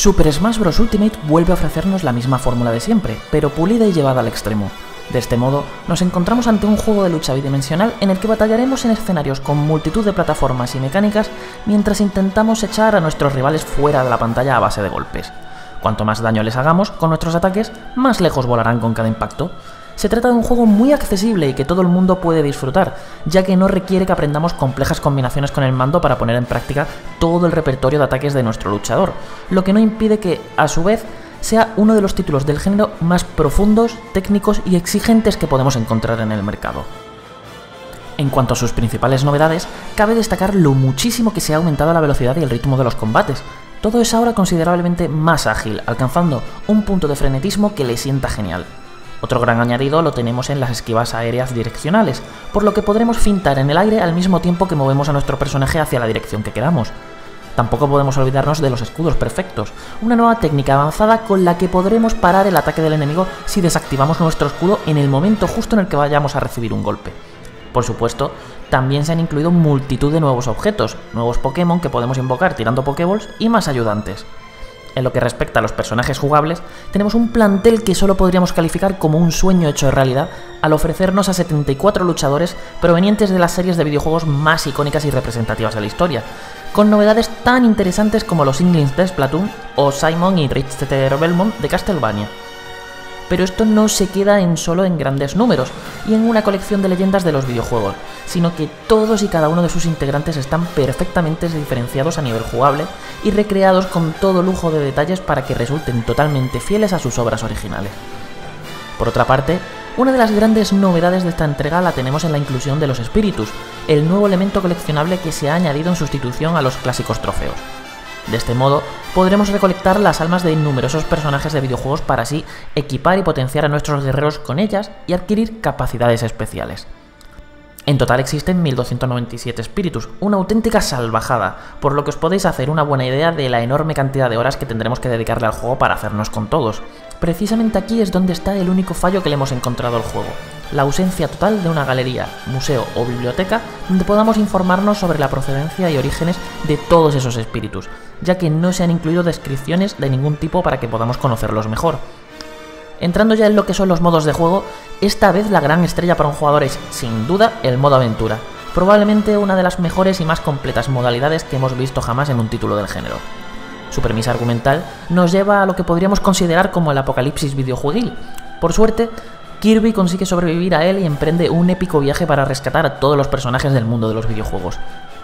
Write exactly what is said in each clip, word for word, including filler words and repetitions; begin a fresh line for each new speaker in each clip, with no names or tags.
Super Smash Bros. Ultimate vuelve a ofrecernos la misma fórmula de siempre, pero pulida y llevada al extremo. De este modo, nos encontramos ante un juego de lucha bidimensional en el que batallaremos en escenarios con multitud de plataformas y mecánicas mientras intentamos echar a nuestros rivales fuera de la pantalla a base de golpes. Cuanto más daño les hagamos con nuestros ataques, más lejos volarán con cada impacto. Se trata de un juego muy accesible y que todo el mundo puede disfrutar, ya que no requiere que aprendamos complejas combinaciones con el mando para poner en práctica todo el repertorio de ataques de nuestro luchador, lo que no impide que, a su vez, sea uno de los títulos del género más profundos, técnicos y exigentes que podemos encontrar en el mercado. En cuanto a sus principales novedades, cabe destacar lo muchísimo que se ha aumentado la velocidad y el ritmo de los combates. Todo es ahora considerablemente más ágil, alcanzando un punto de frenetismo que le sienta genial. Otro gran añadido lo tenemos en las esquivas aéreas direccionales, por lo que podremos fintar en el aire al mismo tiempo que movemos a nuestro personaje hacia la dirección que queramos. Tampoco podemos olvidarnos de los escudos perfectos, una nueva técnica avanzada con la que podremos parar el ataque del enemigo si desactivamos nuestro escudo en el momento justo en el que vayamos a recibir un golpe. Por supuesto, también se han incluido multitud de nuevos objetos, nuevos Pokémon que podemos invocar tirando Pokéballs y más ayudantes. En lo que respecta a los personajes jugables, tenemos un plantel que solo podríamos calificar como un sueño hecho realidad al ofrecernos a setenta y cuatro luchadores provenientes de las series de videojuegos más icónicas y representativas de la historia, con novedades tan interesantes como los Inklings de Splatoon o Simon y Richter Belmont de Castlevania. Pero esto no se queda en solo en grandes números y en una colección de leyendas de los videojuegos, sino que todos y cada uno de sus integrantes están perfectamente diferenciados a nivel jugable y recreados con todo lujo de detalles para que resulten totalmente fieles a sus obras originales. Por otra parte, una de las grandes novedades de esta entrega la tenemos en la inclusión de los espíritus, el nuevo elemento coleccionable que se ha añadido en sustitución a los clásicos trofeos. De este modo, podremos recolectar las almas de numerosos personajes de videojuegos para así equipar y potenciar a nuestros guerreros con ellas y adquirir capacidades especiales. En total existen mil doscientos noventa y siete espíritus, una auténtica salvajada, por lo que os podéis hacer una buena idea de la enorme cantidad de horas que tendremos que dedicarle al juego para hacernos con todos. Precisamente aquí es donde está el único fallo que le hemos encontrado al juego, la ausencia total de una galería, museo o biblioteca donde podamos informarnos sobre la procedencia y orígenes de todos esos espíritus, ya que no se han incluido descripciones de ningún tipo para que podamos conocerlos mejor. Entrando ya en lo que son los modos de juego, esta vez la gran estrella para un jugador es, sin duda, el modo aventura, probablemente una de las mejores y más completas modalidades que hemos visto jamás en un título del género. Su premisa argumental nos lleva a lo que podríamos considerar como el apocalipsis videojueguil. Por suerte, Kirby consigue sobrevivir a él y emprende un épico viaje para rescatar a todos los personajes del mundo de los videojuegos.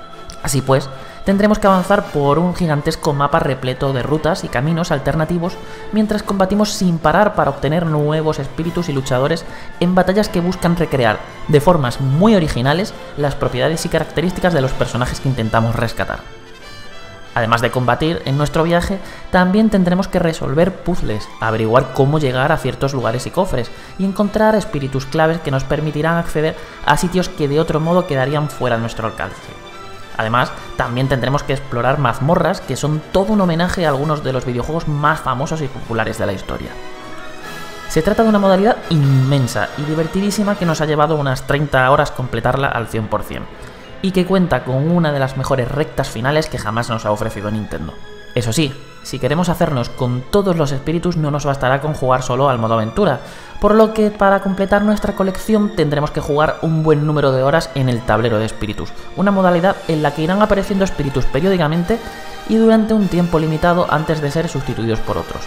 Así pues, tendremos que avanzar por un gigantesco mapa repleto de rutas y caminos alternativos mientras combatimos sin parar para obtener nuevos espíritus y luchadores en batallas que buscan recrear, de formas muy originales, las propiedades y características de los personajes que intentamos rescatar. Además de combatir, en nuestro viaje también tendremos que resolver puzzles, averiguar cómo llegar a ciertos lugares y cofres, y encontrar espíritus claves que nos permitirán acceder a sitios que de otro modo quedarían fuera de nuestro alcance. Además, también tendremos que explorar mazmorras que son todo un homenaje a algunos de los videojuegos más famosos y populares de la historia. Se trata de una modalidad inmensa y divertidísima que nos ha llevado unas treinta horas completarla al cien por cien. Y que cuenta con una de las mejores rectas finales que jamás nos ha ofrecido Nintendo. Eso sí, si queremos hacernos con todos los espíritus no nos bastará con jugar solo al modo aventura, por lo que para completar nuestra colección tendremos que jugar un buen número de horas en el tablero de espíritus, una modalidad en la que irán apareciendo espíritus periódicamente y durante un tiempo limitado antes de ser sustituidos por otros.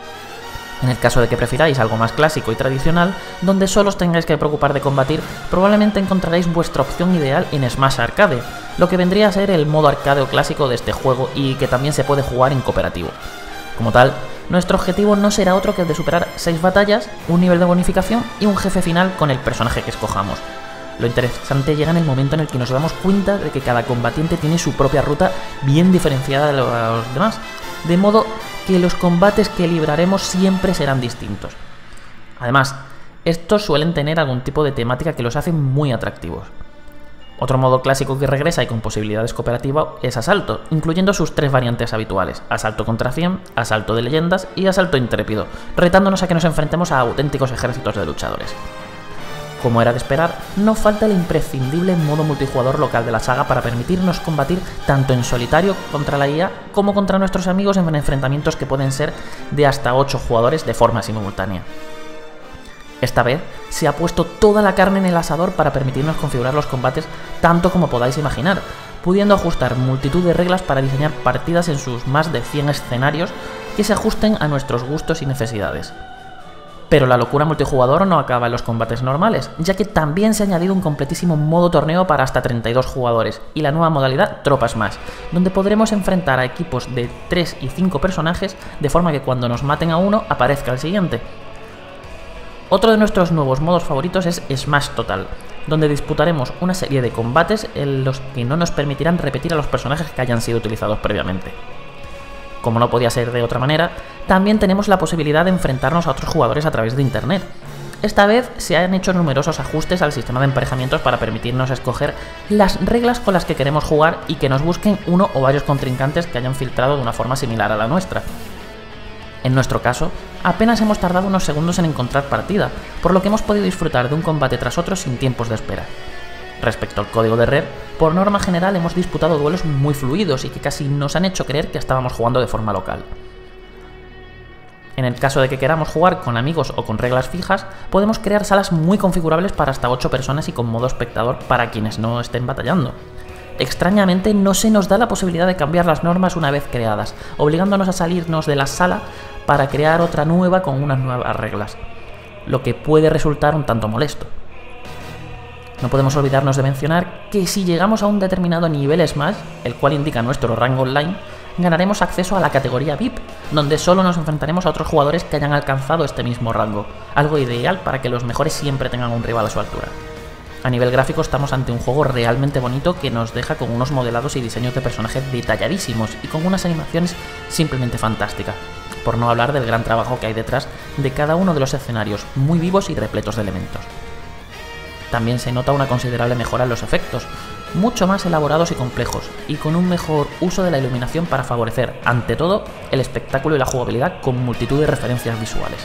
En el caso de que prefiráis algo más clásico y tradicional, donde solo os tengáis que preocupar de combatir, probablemente encontraréis vuestra opción ideal en Smash Arcade, lo que vendría a ser el modo arcade o clásico de este juego y que también se puede jugar en cooperativo. Como tal, nuestro objetivo no será otro que el de superar seis batallas, un nivel de bonificación y un jefe final con el personaje que escojamos. Lo interesante llega en el momento en el que nos damos cuenta de que cada combatiente tiene su propia ruta bien diferenciada de los demás, de modo que los combates que libraremos siempre serán distintos. Además, estos suelen tener algún tipo de temática que los hace muy atractivos. Otro modo clásico que regresa y con posibilidades cooperativas es Asalto, incluyendo sus tres variantes habituales: Asalto contra cien, Asalto de leyendas y Asalto intrépido, retándonos a que nos enfrentemos a auténticos ejércitos de luchadores. Como era de esperar, no falta el imprescindible modo multijugador local de la saga para permitirnos combatir tanto en solitario contra la I A como contra nuestros amigos en enfrentamientos que pueden ser de hasta ocho jugadores de forma simultánea. Esta vez se ha puesto toda la carne en el asador para permitirnos configurar los combates tanto como podáis imaginar, pudiendo ajustar multitud de reglas para diseñar partidas en sus más de cien escenarios que se ajusten a nuestros gustos y necesidades. Pero la locura multijugador no acaba en los combates normales, ya que también se ha añadido un completísimo modo torneo para hasta treinta y dos jugadores y la nueva modalidad Tropas Smash, donde podremos enfrentar a equipos de tres y cinco personajes de forma que cuando nos maten a uno aparezca el siguiente. Otro de nuestros nuevos modos favoritos es Smash Total, donde disputaremos una serie de combates en los que no nos permitirán repetir a los personajes que hayan sido utilizados previamente. Como no podía ser de otra manera, también tenemos la posibilidad de enfrentarnos a otros jugadores a través de internet. Esta vez se han hecho numerosos ajustes al sistema de emparejamientos para permitirnos escoger las reglas con las que queremos jugar y que nos busquen uno o varios contrincantes que hayan filtrado de una forma similar a la nuestra. En nuestro caso, apenas hemos tardado unos segundos en encontrar partida, por lo que hemos podido disfrutar de un combate tras otro sin tiempos de espera. Respecto al código de red, por norma general hemos disputado duelos muy fluidos y que casi nos han hecho creer que estábamos jugando de forma local. En el caso de que queramos jugar con amigos o con reglas fijas, podemos crear salas muy configurables para hasta ocho personas y con modo espectador para quienes no estén batallando. Extrañamente no se nos da la posibilidad de cambiar las normas una vez creadas, obligándonos a salirnos de la sala para crear otra nueva con unas nuevas reglas, lo que puede resultar un tanto molesto. No podemos olvidarnos de mencionar que si llegamos a un determinado nivel Smash, el cual indica nuestro rango online, ganaremos acceso a la categoría V I P, donde solo nos enfrentaremos a otros jugadores que hayan alcanzado este mismo rango, algo ideal para que los mejores siempre tengan un rival a su altura. A nivel gráfico estamos ante un juego realmente bonito que nos deja con unos modelados y diseños de personajes detalladísimos y con unas animaciones simplemente fantásticas, por no hablar del gran trabajo que hay detrás de cada uno de los escenarios, muy vivos y repletos de elementos. También se nota una considerable mejora en los efectos, mucho más elaborados y complejos, y con un mejor uso de la iluminación para favorecer, ante todo, el espectáculo y la jugabilidad con multitud de referencias visuales.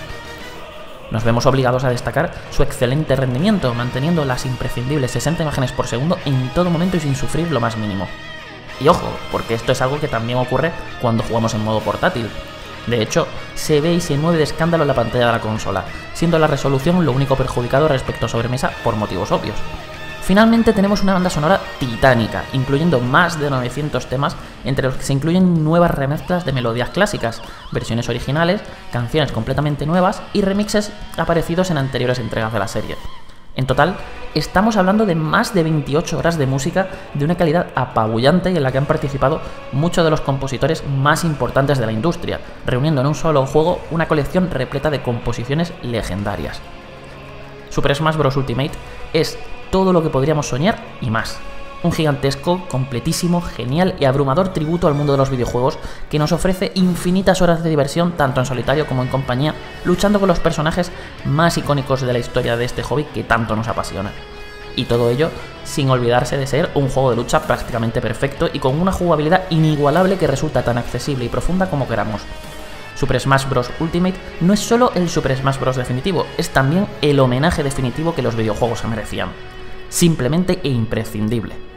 Nos vemos obligados a destacar su excelente rendimiento, manteniendo las imprescindibles sesenta imágenes por segundo en todo momento y sin sufrir lo más mínimo. Y ojo, porque esto es algo que también ocurre cuando jugamos en modo portátil. De hecho, se ve y se mueve de escándalo en la pantalla de la consola, siendo la resolución lo único perjudicado respecto a sobremesa por motivos obvios. Finalmente tenemos una banda sonora titánica, incluyendo más de novecientos temas, entre los que se incluyen nuevas remezclas de melodías clásicas, versiones originales, canciones completamente nuevas y remixes aparecidos en anteriores entregas de la serie. En total, estamos hablando de más de veintiocho horas de música de una calidad apabullante y en la que han participado muchos de los compositores más importantes de la industria, reuniendo en un solo juego una colección repleta de composiciones legendarias. Super Smash Bros. Ultimate es todo lo que podríamos soñar y más. Un gigantesco, completísimo, genial y abrumador tributo al mundo de los videojuegos que nos ofrece infinitas horas de diversión tanto en solitario como en compañía, luchando con los personajes más icónicos de la historia de este hobby que tanto nos apasiona. Y todo ello sin olvidarse de ser un juego de lucha prácticamente perfecto y con una jugabilidad inigualable que resulta tan accesible y profunda como queramos. Super Smash Bros. Ultimate no es solo el Super Smash Bros. Definitivo, es también el homenaje definitivo que los videojuegos se merecían. Simplemente e imprescindible.